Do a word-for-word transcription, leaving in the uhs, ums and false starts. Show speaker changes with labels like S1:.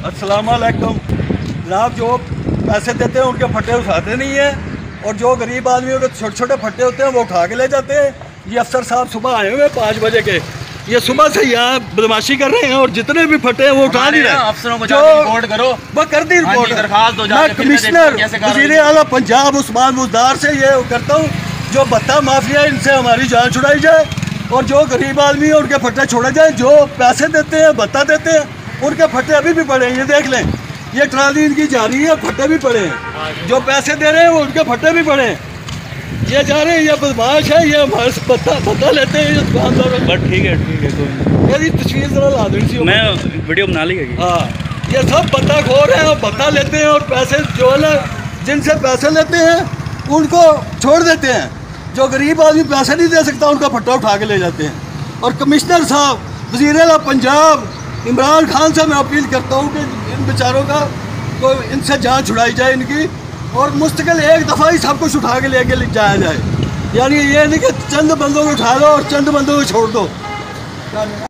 S1: अस्सलाम वालेकुम जनाब। जो पैसे देते हैं उनके फट्टे उठाते नहीं हैं और जो गरीब आदमियों के छोटे छोटे फट्टे होते हैं वो उठा के ले जाते हैं। ये अफसर साहब सुबह आए हुए पाँच बजे के, ये सुबह से यहाँ बदमाशी कर रहे हैं और जितने भी फटे हैं वो उठा नहीं रहे।
S2: अफसरों को
S1: जो
S2: रिपोर्ट करो,
S1: वो कर दी रिपोर्ट। मैं कमिश्नर वज़ीर आला पंजाब उस्मान बुज़दार से ये करता हूँ, जो भत्ता माफिया इनसे हमारी जान छुड़ाई जाए और जो गरीब आदमी है उनके फट्टे छोड़े जाए। जो पैसे देते हैं भत्ता देते हैं उनके फट्टे अभी भी पड़े हैं। ये देख लें, ये ट्राली इनकी जा रही है, फट्टे भी पड़े हैं। जो पैसे दे रहे हैं वो उनके फट्टे भी पड़े हैं। ये जा रहे हैं, ये बदमाश है, ये हमारे से भत्ता भत्ता लेते हैं ये दुकानदार।
S3: बट ठीक है ठीक है कोई
S1: मेरी तस्वीर जरा ला देनी चाहिए,
S3: मैं वीडियो बना ली है।
S1: हाँ, ये सब भत्ता खोर हैं और भत्ता लेते हैं और पैसे जो है ना जिनसे पैसे लेते हैं उनको छोड़ देते हैं। जो गरीब आदमी पैसे नहीं दे सकता उनका फट्टा उठा के ले जाते हैं। और कमिश्नर साहब वज़ीर आला पंजाब इमरान खान से मैं अपील करता हूँ कि इन बेचारों का तो इनसे जान छुड़ाई जाए इनकी, और मुस्तकिल एक दफ़ा ही सब कुछ उठा के लेके जाया जाए। यानी ये नहीं कि चंद बंदों को उठा लो और चंद बंदों को छोड़ दो।